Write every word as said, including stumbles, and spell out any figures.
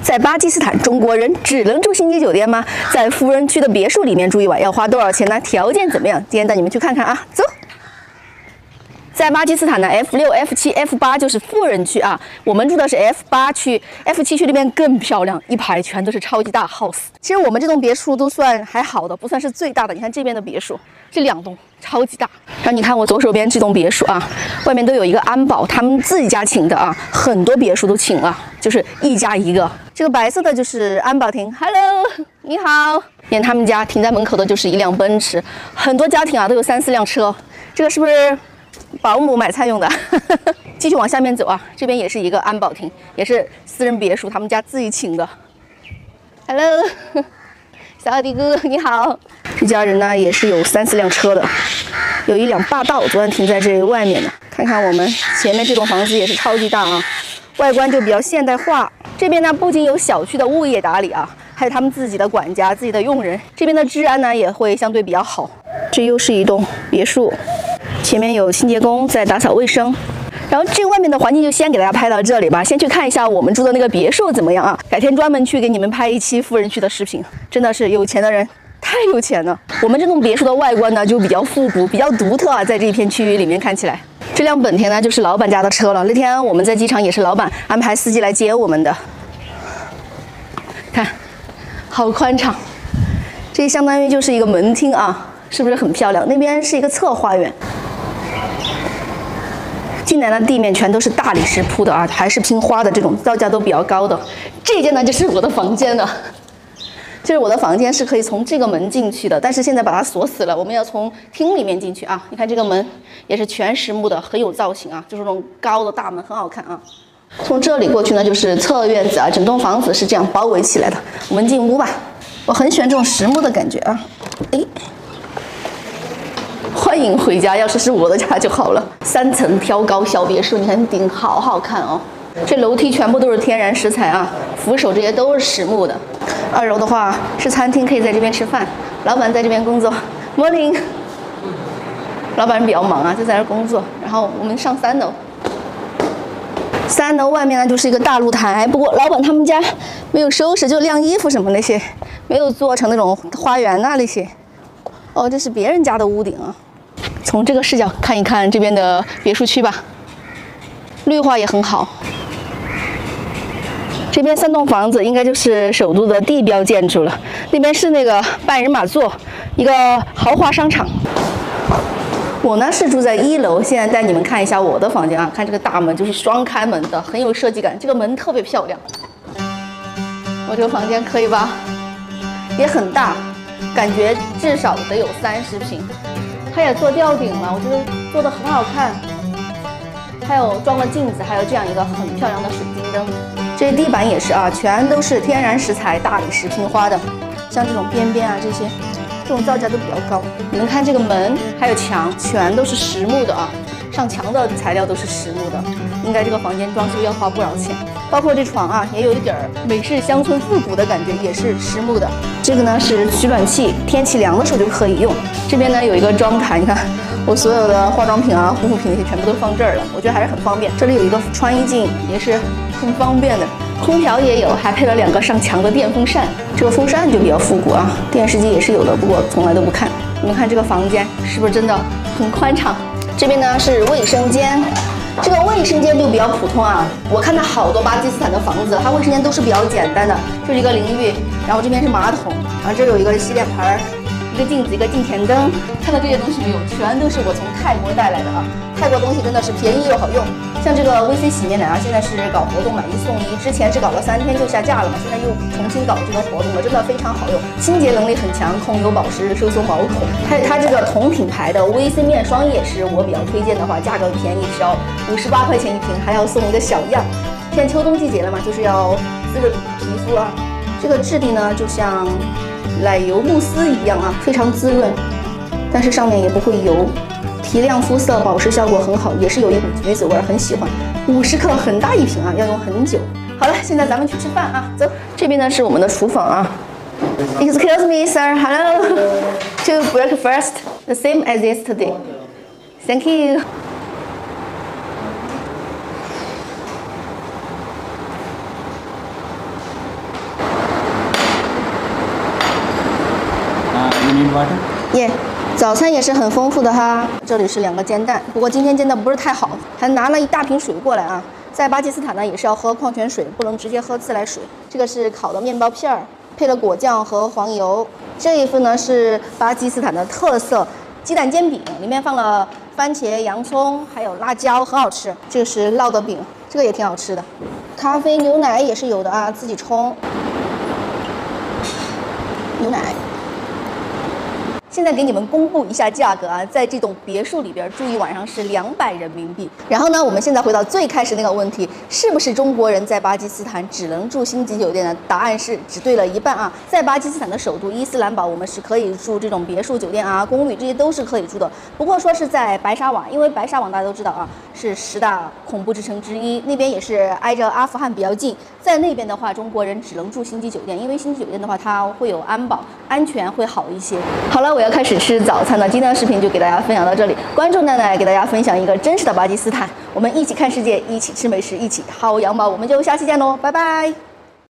在巴基斯坦，中国人只能住星级酒店吗？在富人区的别墅里面住一晚要花多少钱呢？条件怎么样？今天带你们去看看啊，走。 在巴基斯坦呢 ，F 六、F 七、F 八就是富人区啊，我们住的是 F 八区 ，F 七区里面更漂亮，一排全都是超级大 house。其实我们这栋别墅都算还好的，不算是最大的。你看这边的别墅，这两栋超级大。然后你看我左手边这栋别墅啊，外面都有一个安保，他们自己家请的啊，很多别墅都请了，就是一家一个。这个白色的就是安保亭 ，Hello， 你好。连他们家停在门口的就是一辆奔驰，很多家庭啊都有三四辆车，这个是不是？ 保姆买菜用的，继续往下面走啊，这边也是一个安保亭，也是私人别墅，他们家自己请的。Hello， 小迪哥你好。这家人呢也是有三四辆车的，有一辆霸道，昨天停在这外面的。看看我们前面这栋房子也是超级大啊，外观就比较现代化。这边呢不仅有小区的物业打理啊，还有他们自己的管家、自己的佣人，这边的治安呢也会相对比较好。这又是一栋别墅。 前面有清洁工在打扫卫生，然后这个外面的环境就先给大家拍到这里吧。先去看一下我们住的那个别墅怎么样啊？改天专门去给你们拍一期富人区的视频。真的是有钱的人太有钱了。我们这栋别墅的外观呢就比较复古，比较独特啊，在这一片区域里面看起来。这辆本田呢就是老板家的车了。那天我们在机场也是老板安排司机来接我们的。看，好宽敞，这相当于就是一个门厅啊，是不是很漂亮？那边是一个侧花园。 进来的地面全都是大理石铺的啊，还是拼花的这种，造价都比较高的。这间呢就是我的房间了，就是我的房间是可以从这个门进去的，但是现在把它锁死了，我们要从厅里面进去啊。你看这个门也是全实木的，很有造型啊，就是这种高的大门，很好看啊。从这里过去呢就是侧院子啊，整栋房子是这样包围起来的。我们进屋吧，我很喜欢这种实木的感觉啊。哎。 欢迎回家，要是是我的家就好了。三层挑高小别墅，你看顶好好看哦。这楼梯全部都是天然石材啊，扶手这些都是实木的。二楼的话是餐厅，可以在这边吃饭。老板在这边工作 ，Morning。老板比较忙啊，就在这工作。然后我们上三楼，三楼外面呢就是一个大露台，不过老板他们家没有收拾，就晾衣服什么那些，没有做成那种花园啊那些。哦，这是别人家的屋顶啊。 从这个视角看一看这边的别墅区吧，绿化也很好。这边三栋房子应该就是首都的地标建筑了。那边是那个半人马座，一个豪华商场。我呢是住在一楼，现在带你们看一下我的房间啊。看这个大门就是双开门的，很有设计感。这个门特别漂亮。我这个房间可以吧？也很大，感觉至少得有三十平。 它也做吊顶了，我觉得做的很好看。还有装了镜子，还有这样一个很漂亮的水晶灯。这些地板也是啊，全都是天然石材、大理石拼花的，像这种边边啊这些，这种造价都比较高。你们看这个门还有墙，全都是实木的啊，上墙的材料都是实木的。应该这个房间装修要花不少钱。包括这床啊，也有一点美式乡村复古的感觉，也是实木的。这个呢是取暖器，天气凉的时候就可以用。这边呢有一个妆台，你看我所有的化妆品啊、护肤品那些全部都放这儿了，我觉得还是很方便。这里有一个穿衣镜，也是很方便的。空调也有，还配了两个上墙的电风扇。这个风扇就比较复古啊，电视机也是有的，不过从来都不看。你们看这个房间是不是真的很宽敞？这边呢是卫生间。 这个卫生间就比较普通啊，我看到好多巴基斯坦的房子，它卫生间都是比较简单的，就是一个淋浴，然后这边是马桶，然后这有一个洗脸盆，一个镜子，一个镜前灯。看到这些东西没有？全都是我从泰国带来的啊！泰国东西真的是便宜又好用，像这个 V C 洗面奶啊，现在是搞活动买一送一，之前只搞了三天就下架了嘛，现在又重新搞这个活动了，真的非常好用，清洁能力很强，控油保湿，收缩毛孔。还有它这个同品牌的 V C 面霜也是我比较推荐的话，价格便宜，只要五十八块钱一瓶，还要送一个小样。现在秋冬季节了嘛，就是要滋润皮肤啊。这个质地呢，就像奶油慕斯一样啊，非常滋润，但是上面也不会油。 提亮肤色，保湿效果很好，也是有一股橘子味，很喜欢。五十克很大一瓶啊，要用很久。好了，现在咱们去吃饭啊，走。这边呢是我们的厨房啊。Excuse me, sir. Hello. To breakfast, the same as yesterday. Thank you. tea and water. 耶、yeah, 早餐也是很丰富的哈。这里是两个煎蛋，不过今天煎的不是太好，还拿了一大瓶水过来啊。在巴基斯坦呢，也是要喝矿泉水，不能直接喝自来水。这个是烤的面包片儿，配了果酱和黄油。这一份呢是巴基斯坦的特色鸡蛋煎饼，里面放了番茄、洋葱，还有辣椒，很好吃。这个是烙的饼，这个也挺好吃的。咖啡、牛奶也是有的啊，自己冲。牛奶。现在给你们公布一下价格啊，在这栋别墅里边住一晚上是两百人民币。然后呢，我们现在回到最开始那个问题，是不是中国人在巴基斯坦只能住星级酒店呢？答案是只对了一半啊。在巴基斯坦的首都伊斯兰堡，我们是可以住这种别墅酒店啊、公寓，这些都是可以住的。不过说是在白沙瓦，因为白沙瓦大家都知道啊，是十大恐怖之城之一，那边也是挨着阿富汗比较近。在那边的话，中国人只能住星级酒店，因为星级酒店的话，它会有安保，安全会好一些。好了，我要开始吃早餐了。今天的视频就给大家分享到这里。关注奈奈，给大家分享一个真实的巴基斯坦。我们一起看世界，一起吃美食，一起薅羊毛。我们就下期见喽，拜拜。